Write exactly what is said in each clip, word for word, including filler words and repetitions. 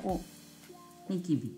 お、ニキビ。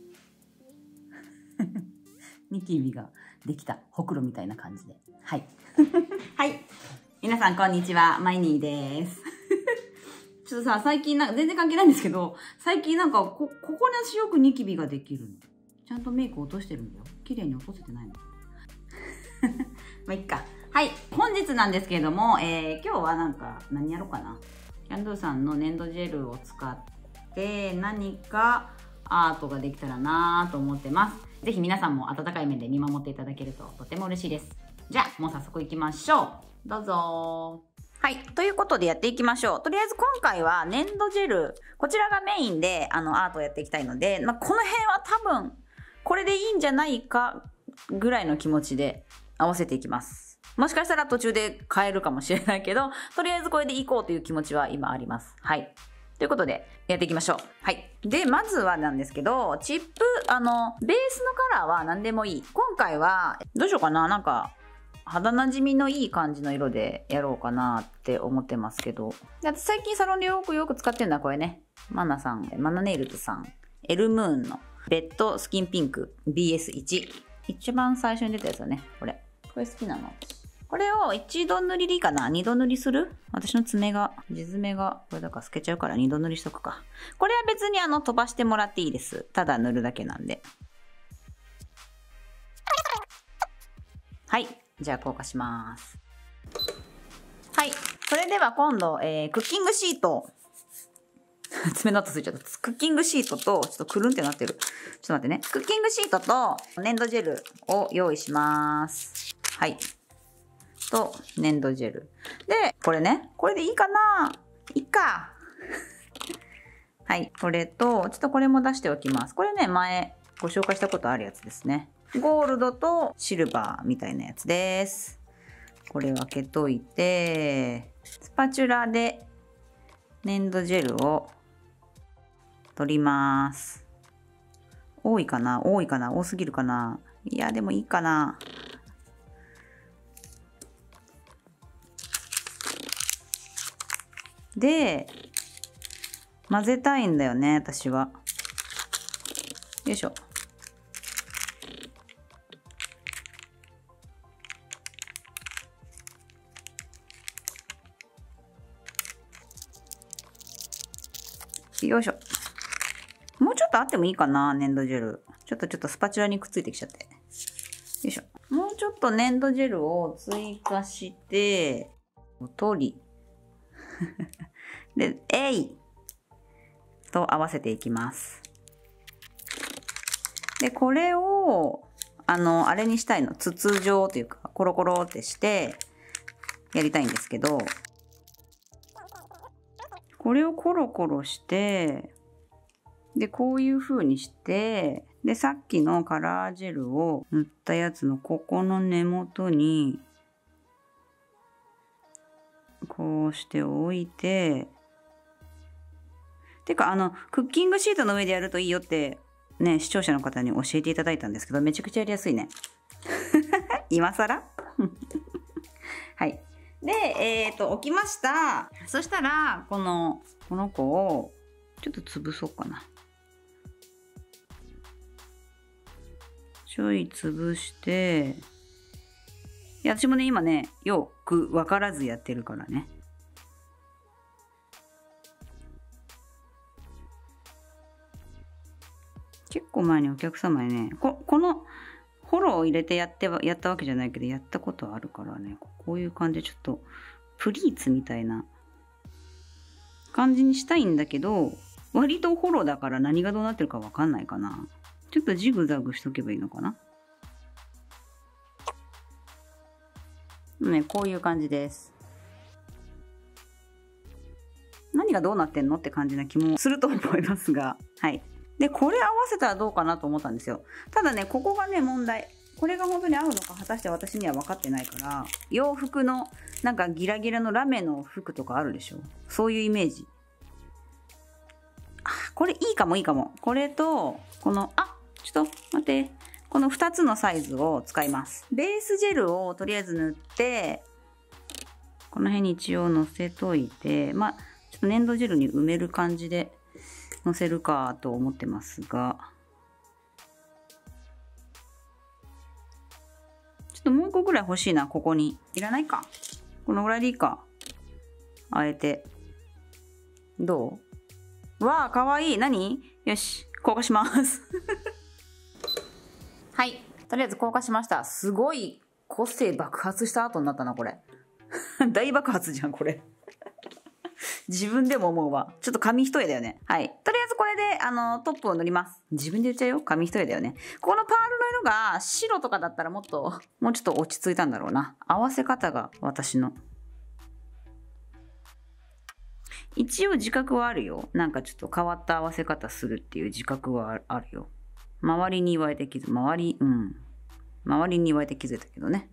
ニキビができた。ほくろみたいな感じで。はい。はい。皆さん、こんにちは。マイニーです。ちょっとさ、最近なんか全然関係ないんですけど、最近なんかこ、ここに私よくニキビができるの。ちゃんとメイク落としてるんだよ。綺麗に落とせてないの。まあ、いっか。はい。本日なんですけれども、えー、今日はなんか、何やろうかな。キャンドゥさんの粘土ジェルを使って何かアートができたらなと思ってます。ぜひ皆さんも温かい目で見守っていただけるととても嬉しいです。じゃあ、もう早速行きましょう。どうぞ。はい。ということでやっていきましょう。とりあえず今回は粘土ジェル、こちらがメインであのアートをやっていきたいので、まあ、この辺は多分、これでいいんじゃないかぐらいの気持ちで合わせていきます。もしかしたら途中で変えるかもしれないけど、とりあえずこれでいこうという気持ちは今あります。はい。ということで、やっていきましょう。はい。で、まずはなんですけど、チップ、あの、ベースのカラーは何でもいい。今回は、どうしようかな。なんか、肌なじみのいい感じの色でやろうかなって思ってますけど。で、私最近サロンでよくよく使ってるのはこれね。マナさん、マナネイルズさん、エルムーンのベッドスキンピンク ビーエスワン。一番最初に出たやつだね。これ。これ好きなの。これを一度塗りでいいかな？二度塗りする？私の爪が、地爪が、これだから透けちゃうから二度塗りしとくか。これは別にあの飛ばしてもらっていいです。ただ塗るだけなんで。はい。じゃあ硬化します。はい。それでは今度、えー、クッキングシート。爪の跡ついちゃった。クッキングシートと、ちょっとくるんってなってる。ちょっと待ってね。クッキングシートと粘土ジェルを用意します。はい。と、粘土ジェル。で、これね。これでいいかないいか。はい。これと、ちょっとこれも出しておきます。これね、前ご紹介したことあるやつですね。ゴールドとシルバーみたいなやつです。これを開けといて、スパチュラで粘土ジェルを取ります。多いかな？多いかな？多すぎるかな？いや、でもいいかな。で、混ぜたいんだよね、私は。よいしょ。よいしょ。もうちょっとあってもいいかな、粘土ジェル。ちょっとちょっとスパチュラにくっついてきちゃって。よいしょ。もうちょっと粘土ジェルを追加して、取り。で、えいと合わせていきます。で、これを、あの、あれにしたいの。筒状というか、コロコロってして、やりたいんですけど、これをコロコロして、で、こういう風にして、で、さっきのカラージェルを塗ったやつのここの根元に、こうして置いて、てか、あの、クッキングシートの上でやるといいよって、ね、視聴者の方に教えていただいたんですけど、めちゃくちゃやりやすいね。今更はい。で、えっと、置きました。そしたら、この、この子を、ちょっと潰そうかな。ちょい潰して、いや、私もね、今ね、よくわからずやってるからね。結構前にお客様にね、こ、このフォローを入れてやっては、やったわけじゃないけど、やったことあるからね、こういう感じでちょっと、プリーツみたいな感じにしたいんだけど、割とフォローだから何がどうなってるかわかんないかな。ちょっとジグザグしとけばいいのかな。ね、こういう感じです。何がどうなってんのって感じな気もすると思いますが、はい。で、これ合わせたらどうかなと思ったんですよ。ただね、ここがね、問題。これが本当に合うのか果たして私には分かってないから、洋服のなんかギラギラのラメの服とかあるでしょ。そういうイメージ。あ、これいいかもいいかも。これと、この、あ、ちょっと待って。このふたつのサイズを使います。ベースジェルをとりあえず塗って、この辺に一応乗せといて、まあ、ちょっと粘土ジェルに埋める感じでのせるかと思ってますが。ちょっともう一個ぐらい欲しいな、ここに。いらないか。このぐらいでいいか。あえて。どう？わあ、かわいい。何？よし、硬化します。はい。とりあえず硬化しました。すごい個性爆発した後になったな、これ。大爆発じゃん、これ。自分でも思うわ。ちょっと紙一重だよね。はい。とりあえずこれで、あの、トップを塗ります。自分で言っちゃうよ。紙一重だよね。このパールの色が白とかだったらもっと、もうちょっと落ち着いたんだろうな。合わせ方が私の。一応自覚はあるよ。なんかちょっと変わった合わせ方するっていう自覚はあるよ。周りに言われて気づいた。周り、うん。周りに言われて気づいたけどね。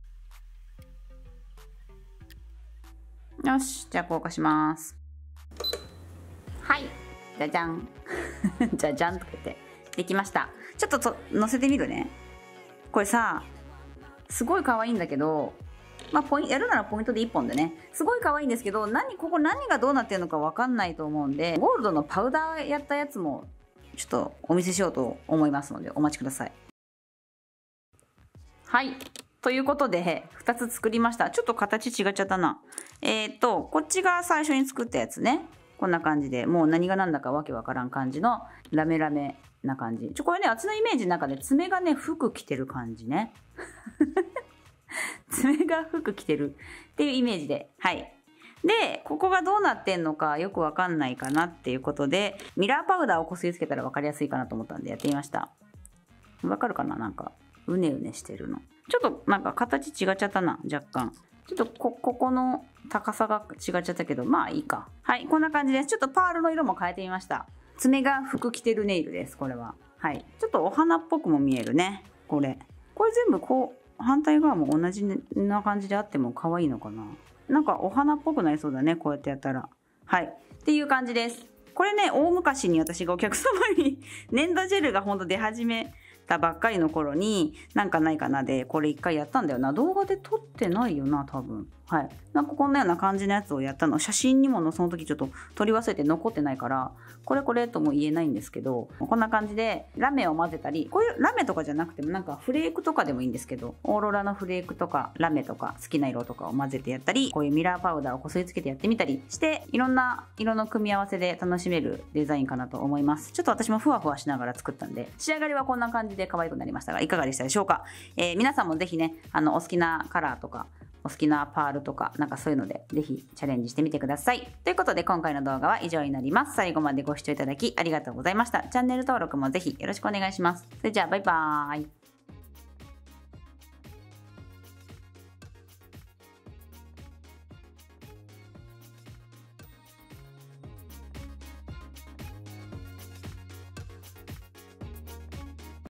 よし。じゃあ硬化します。はい。じゃじゃん。じゃじゃんとか言って。できました。ちょっとと乗せてみるね。これさ、すごい可愛いんだけど、まあ、ポインやるならポイントでいっぽんでね。すごい可愛いんですけど、何、ここ何がどうなってるのかわかんないと思うんで、ゴールドのパウダーやったやつも、ちょっとお見せしようと思いますので、お待ちください。はい。ということで、ふたつ作りました。ちょっと形違っちゃったな。えっと、こっちが最初に作ったやつね。こんな感じで、もう何が何だかわけわからん感じのラメラメな感じ。ちょ、これね、私のイメージの中で爪がね、服着てる感じね。爪が服着てるっていうイメージで。はい。で、ここがどうなってんのかよくわかんないかなっていうことで、ミラーパウダーをこすりつけたらわかりやすいかなと思ったんでやってみました。わかるかな？なんか、うねうねしてるの。ちょっとなんか形違っちゃったな、若干。ちょっとこ、ここの高さが違っちゃったけど、まあいいか。はい、こんな感じです。ちょっとパールの色も変えてみました。爪が服着てるネイルです、これは。はい。ちょっとお花っぽくも見えるね、これ。これ全部こう、反対側も同じな感じであっても可愛いのかな。なんかお花っぽくなりそうだね、こうやってやったら。はい。っていう感じです。これね、大昔に私がお客様に粘土ジェルがほんと出始めたばっかりの頃に、なんかないかなで、これ一回やったんだよな。動画で撮ってないよな、多分。はい。なんかこんなような感じのやつをやったの。写真にもその時ちょっと撮り忘れて残ってないから、これこれとも言えないんですけど、こんな感じでラメを混ぜたり、こういうラメとかじゃなくてもなんかフレークとかでもいいんですけど、オーロラのフレークとかラメとか好きな色とかを混ぜてやったり、こういうミラーパウダーをこすりつけてやってみたりして、いろんな色の組み合わせで楽しめるデザインかなと思います。ちょっと私もふわふわしながら作ったんで、仕上がりはこんな感じで可愛くなりましたが、いかがでしたでしょうか。えー、皆さんもぜひね、あの、お好きなカラーとか、お好きなパールとか、なんかそういうので、ぜひチャレンジしてみてください。ということで、今回の動画は以上になります。最後までご視聴いただきありがとうございました。チャンネル登録もぜひよろしくお願いします。それじゃあ、バイバーイ。